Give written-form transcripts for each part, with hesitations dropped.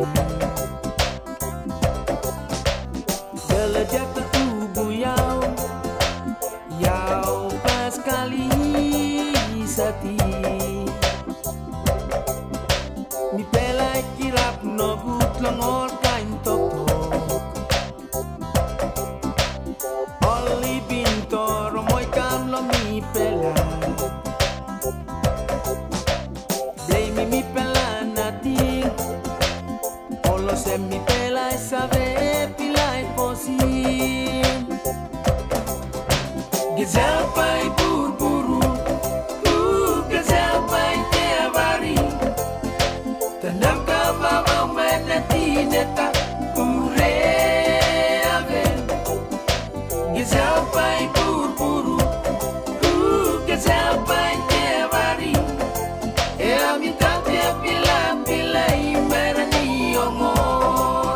Gelajak tubuh yau pas kali sati. Mi pelai kirap no gut langor kain tok. Oli bintor moy kam lo mi pela. Blame mi pela nating. Olo se mi pelai sabe pilai posin. Gazelle pai buru, Gazelle pai tevari. Tandang ka babau menati neta ure aven. Gazelle pai buru, Gazelle pai tevari. E amita te pilai merani omor.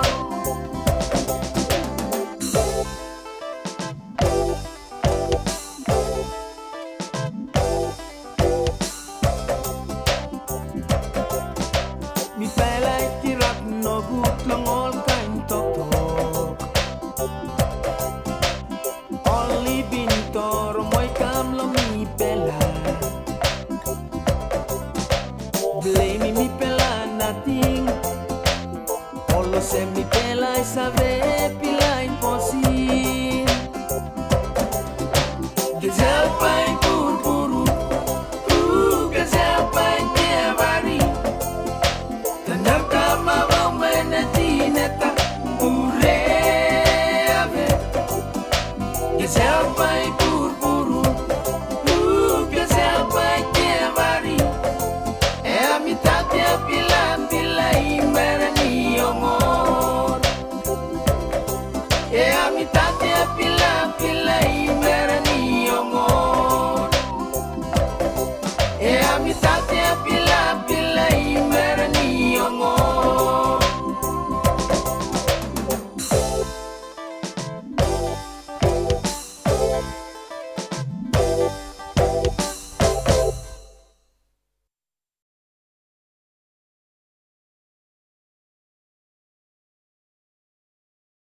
Mi pelai kirap no gut langol kain tok. Oli bintor moy kam lo mi pela. Blame mi pela nating. Olo se mi pela sabe